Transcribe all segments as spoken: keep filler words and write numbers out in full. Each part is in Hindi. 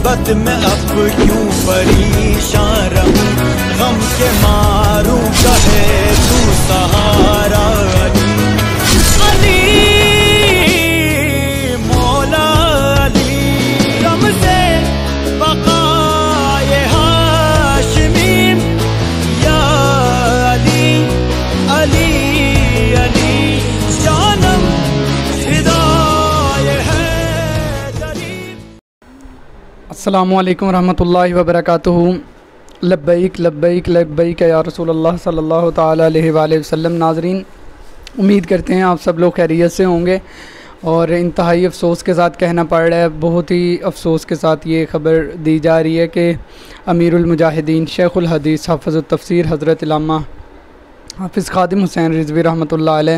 मुसीबत में अब क्यों परेशान रहूं, गम के मारूं कहे तू सहारा। अली अली मौला अली, गम से बकाए हाशमी, या अली अली अली जानम हिदाये है करीब। अस्सलामु अलैकुम रहमतुल्लाहि व बरकातुहू। लब्बैक लब्बैक लब्बैक या रसूलल्लाह सल्लल्लाहु ताला अलैहि वसल्लम। नाज़रीन, उम्मीद करते हैं आप सब लोग खैरियत से होंगे और इंतहाई अफ़सोस के साथ कहना पड़ रहा है, बहुत ही अफ़सोस के साथ ये ख़बर दी जा रही है कि अमीरुल मुजाहिदीन शेखुल हदीस हाफ़िज़ुत तफ़सीर हज़रत इल्लामा हाफ़िज़ ख़ादिम हुसैन रिज़वी रहमतुल्लाह अलैह,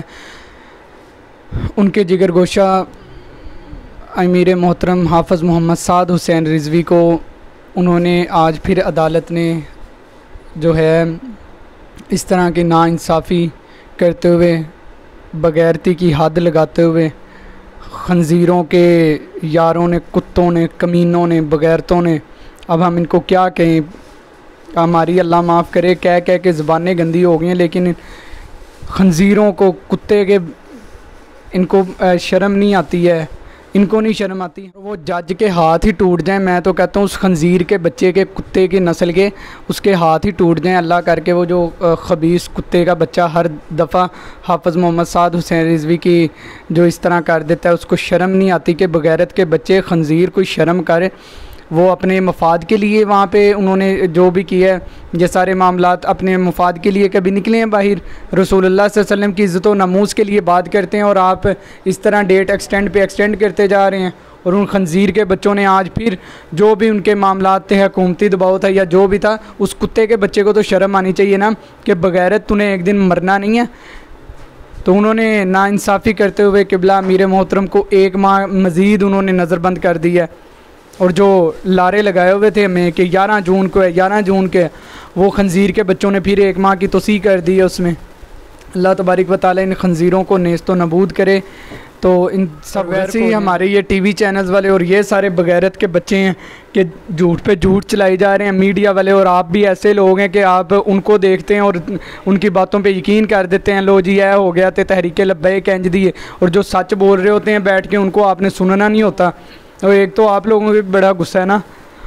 उनके जिगर गोशा अमीर मोहतरम हाफ़िज़ मोहम्मद साद हुसैन रिज़वी को उन्होंने आज फिर अदालत ने जो है इस तरह की नाइंसाफ़ी करते हुए, बग़ैरती की हद लगाते हुए, खंजीरों के यारों ने, कुत्तों ने, कमीनों ने, बग़ैरतों ने, अब हम इनको क्या कहें, हमारी अल्लाह माफ़ करे, कह कह के ज़बानें गंदी हो गई हैं, लेकिन खंजीरों को, कुत्ते के, इनको शर्म नहीं आती है, इनको नहीं शर्म आती। वो जज के हाथ ही टूट जाएं, मैं तो कहता हूँ उस खंजीर के बच्चे के, कुत्ते की नस्ल के, उसके हाथ ही टूट जाएं अल्लाह करके। वो जो ख़बीस कुत्ते का बच्चा हर दफ़ा हाफ़िज़ मोहम्मद साद हुसैन रिज़वी की जो इस तरह कर देता है, उसको शर्म नहीं आती कि बग़ैरत के बच्चे खंजीर कोई शर्म करे। वो अपने मफाद के लिए वहाँ पे उन्होंने जो भी किया है, ये सारे मामलात अपने मफाद के लिए कभी निकले हैं बाहर, रसूलुल्लाह सल्लल्लाहु अलैहि वसल्लम की इज़्ज़त व नमूस के लिए बात करते हैं और आप इस तरह डेट एक्सटेंड पे एक्सटेंड करते जा रहे हैं। और उन खंजीर के बच्चों ने आज फिर जो भी उनके मामलात थे, हुकूमती दबाव था या जो भी था, उस कुत्ते के बच्चे को तो शर्म आनी चाहिए ना कि बग़ैरत तूने एक दिन मरना नहीं है। तो उन्होंने नाइंसाफ़ी करते हुए क़िबला अमीर मोहतरम को एक माह मज़ीद उन्होंने नज़रबंद कर दिया और जो लारे लगाए हुए थे हमें कि ग्यारह जून को है, ग्यारह जून के, वो खंजीर के बच्चों ने फिर एक माह की तोसी कर दी है उसमें। अल्लाह तबारक व तआला इन खंजीरों को नेस्तो नबूद करे। तो इन सब वैसे ही हमारे ये टीवी चैनल्स वाले और ये सारे बग़ैरत के बच्चे हैं कि झूठ पे झूठ चलाई जा रहे हैं, मीडिया वाले, और आप भी ऐसे लोग हैं कि आप उनको देखते हैं और उनकी बातों पे यकीन कर देते हैं। लो जी, यह हो गया तो तहरीक लब्बैक इंज दी है, और जो सच बोल रहे होते हैं बैठ के उनको आपने सुनना नहीं होता। और एक तो आप लोगों को भी बड़ा गुस्सा है ना।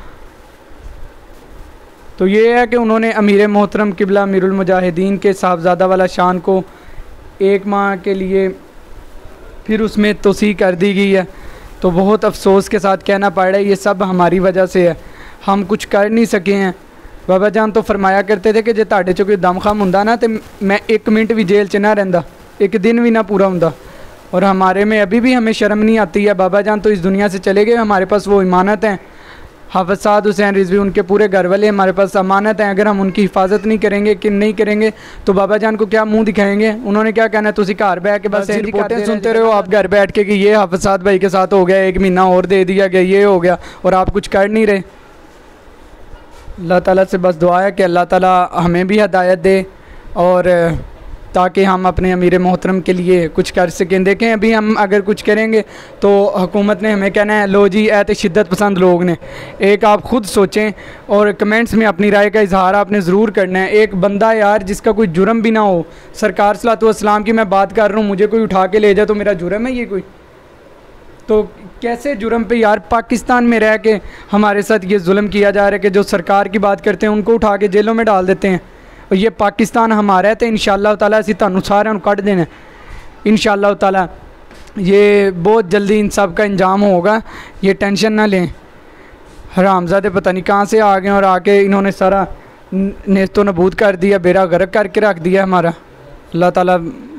तो ये है कि उन्होंने अमीर मोहतरम क़िबला अमीरुल मुजाहिदीन के साहबज़ादा वाला शान को एक माह के लिए फिर उसमें तोसी कर दी गई है। तो बहुत अफसोस के साथ कहना पड़ रहा है, ये सब हमारी वजह से है, हम कुछ कर नहीं सके हैं। बाबा जान तो फरमाया करते थे कि जे ताड़े चो कोई दम खम हुंदा ना तो मैं एक मिनट भी जेल च ना रहिंदा, एक दिन भी ना पूरा हुंदा। और हमारे में अभी भी हमें शर्म नहीं आती है। बाबा जान तो इस दुनिया से चले गए, हमारे पास वो इमानत है, हाफ़िज़ साद हुसैन रिज़वी, उनके पूरे घर वाले हमारे पास अमानत हैं। अगर हम उनकी हिफाजत नहीं करेंगे कि नहीं करेंगे तो बाबा जान को क्या मुंह दिखाएंगे? उन्होंने क्या कहना है, तुसी घर बैठ के बस रिपोर्टें सुनते रहो आप घर बैठ के कि ये हाफ़िज़ साद भाई के साथ हो गया, एक महीना और दे दिया गया, ये हो गया, और आप कुछ कर नहीं रहे। अल्लाह ताला से बस दुआ है कि अल्लाह ताला हमें भी हिदायत दे और ताकि हम अपने अमीर मोहतरम के लिए कुछ कर सकें। देखें अभी हम अगर कुछ करेंगे तो हुकूमत ने हमें कहना है लो जी ऐ तो शिद्दत पसंद लोग ने। एक आप ख़ुद सोचें और कमेंट्स में अपनी राय का इजहार आपने ज़रूर करना है। एक बंदा यार जिसका कोई जुर्म भी ना हो, सरकार सल्लल्लाहु अलैहि वसल्लम की मैं बात कर रहा हूँ, मुझे कोई उठा के ले जाए तो मेरा जुर्म है ये कोई? तो कैसे जुर्म पे यार पाकिस्तान में रह के हमारे साथ ये जुल्म किया जा रहा है कि जो सरकार की बात करते हैं उनको उठा के जेलों में डाल देते हैं। और ये पाकिस्तान हमारा है तो इंशाअल्लाह ताला असी तुहानू सारिਆਂ ਨੂੰ ਕੱਢ देना इंशाअल्लाह ताला। ये बहुत जल्दी इन सब का इंजाम होगा, ये टेंशन ना लें। हरामज़ादे पता नहीं कहाँ से आ गए और आके इन्होंने सारा नेस्तो नबूद कर दिया, बेड़ा गर्क करके रख दिया हमारा। अल्लाह ताला